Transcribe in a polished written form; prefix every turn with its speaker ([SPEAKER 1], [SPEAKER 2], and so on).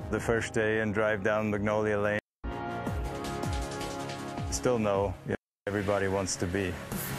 [SPEAKER 1] the first day and drive down Magnolia Lane. Still know everybody wants to be.